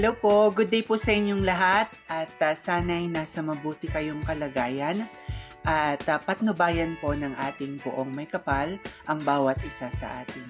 Hello po, good day po sa inyong lahat at sana'y nasa mabuti kayong kalagayan at patnubayan po ng ating poong may kapal ang bawat isa sa atin.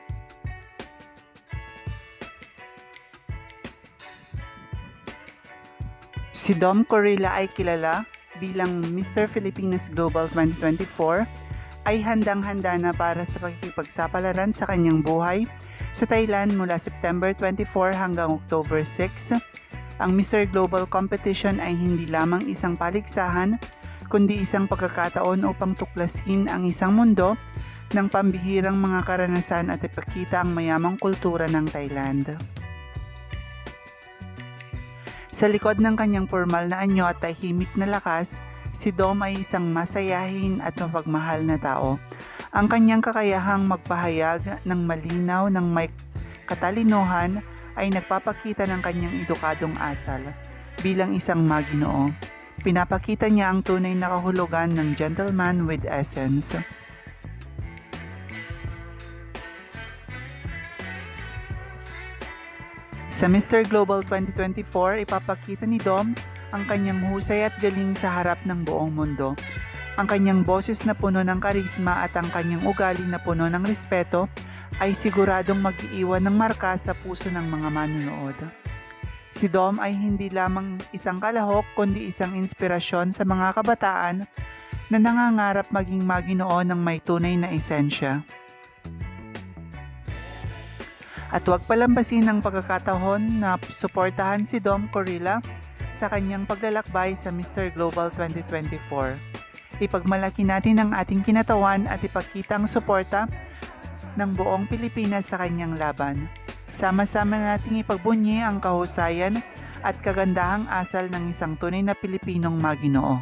Si Dom Corilla ay kilala bilang Mr. Philippines Global 2024 ay handang-handa na para sa pakikipagsapalaran sa kanyang buhay sa Thailand mula September 24 hanggang October 6. Ang Mr. Global Competition ay hindi lamang isang paligsahan, kundi isang pagkakataon upang tuklasin ang isang mundo ng pambihirang mga karanasan at ipakita ang mayamang kultura ng Thailand. Sa likod ng kanyang formal na anyo at tahimik na lakas, si Dom ay isang masayahin at mapagmahal na tao. Ang kanyang kakayahang magpahayag ng malinaw ng may katalinuhan ay nagpapakita ng kanyang edukadong asal. Bilang isang maginoo, pinapakita niya ang tunay na kahulugan ng gentleman with essence. Sa Mr. Global 2024, ipapakita ni Dom ang kanyang husay at galing sa harap ng buong mundo. Ang kanyang boses na puno ng karisma at ang kanyang ugali na puno ng respeto ay siguradong mag-iiwan ng marka sa puso ng mga manunood. Si Dom ay hindi lamang isang kalahok kundi isang inspirasyon sa mga kabataan na nangangarap maging maginoo ng may tunay na esensya. At huwag palambasin ang pagkakataon na suportahan si Dom Corilla sa kanyang paglalakbay sa Mr. Global 2024. Ipagmalaki natin ang ating kinatawan at ipakita ang suporta ng buong Pilipinas sa kanyang laban. Sama-sama nating ipagbunyi ang kahusayan at kagandahang asal ng isang tunay na Pilipinong maginoo.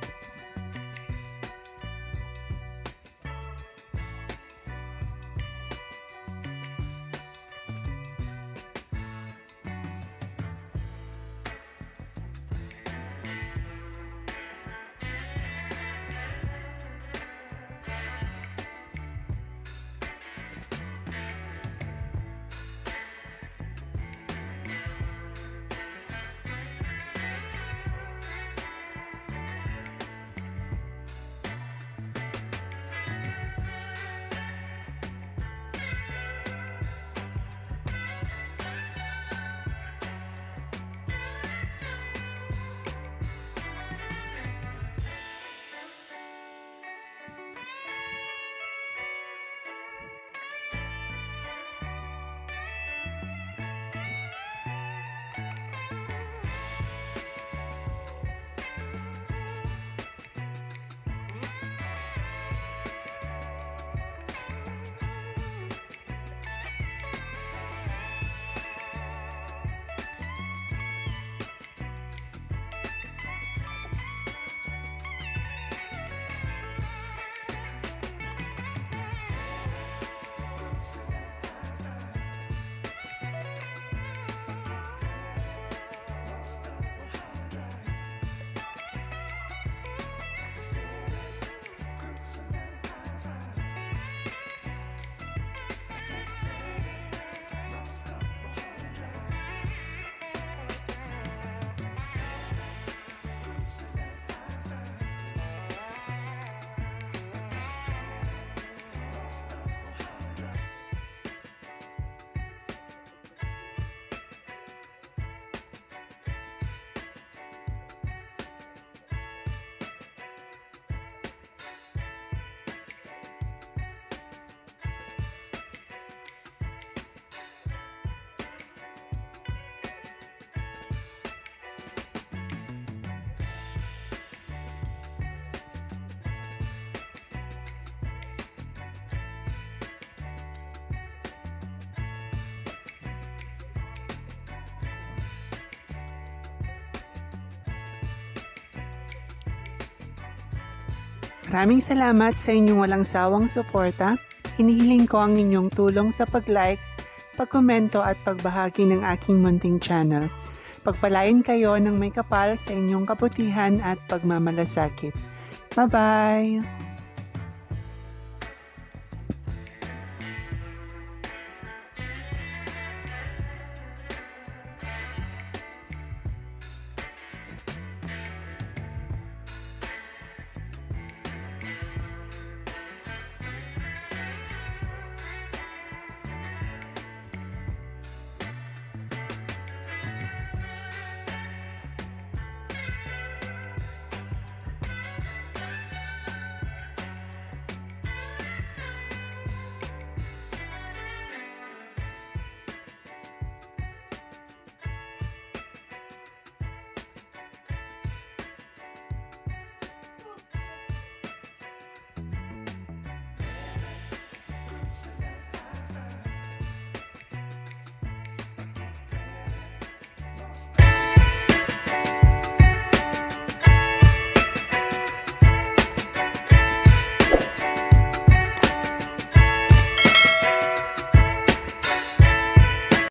Maraming salamat sa inyong walang sawang suporta. Hinihiling ko ang inyong tulong sa pag-like, pag-komento at pagbahagi ng aking munting channel. Pagpalain kayo ng may kapal sa inyong kabutihan at pagmamalasakit. Bye-bye!